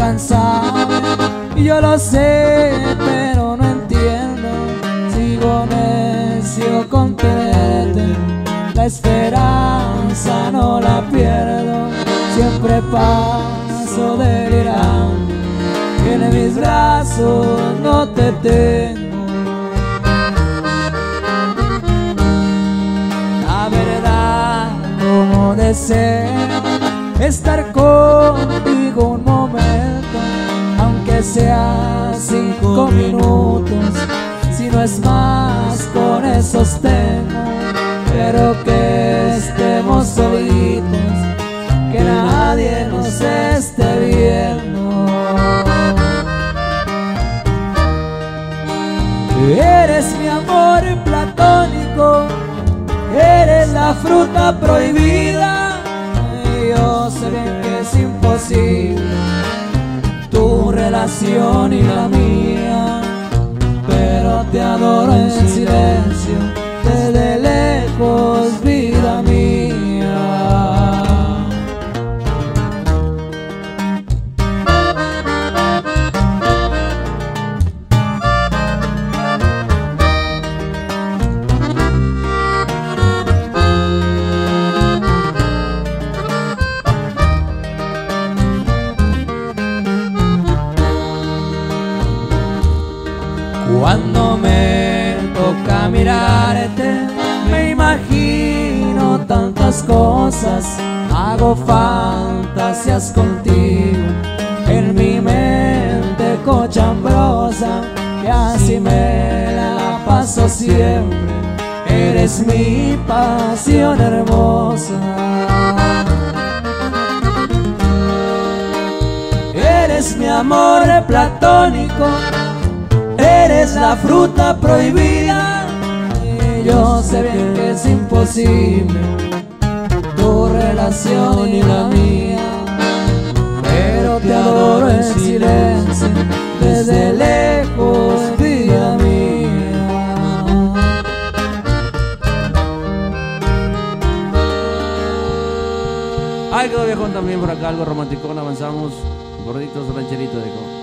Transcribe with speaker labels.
Speaker 1: incansable. Y yo lo sé, pero no entiendo. Sigo necio con tenerte, la esperanza no la pierdo. Siempre paso delirando, que en mis brazos no te tengo. La verdad, como deseo estar contigo un momento, aunque sea 5 minutos, si no es más con esos tengo. Pero que estemos solitos, que nadie nos esté viendo. Eres mi amor platónico, eres la fruta prohibida. Y yo sé bien que es imposible tu relación y la mía, pero te adoro en silencio, desde lejos, vida mía. Cuando me toca mirarte, me imagino tantas cosas, hago fantasías contigo en mi mente cochambrosa, y así me la paso siempre. Eres mi pasión hermosa, eres mi amor platónico, eres la fruta prohibida. Y yo sé bien que es imposible tu relación y la mía, pero te adoro en silencio, desde lejos, vida mía.
Speaker 2: Ay, quedó viejón también por acá, algo romanticón, avanzamos. Gorditos rancheritos, dijo.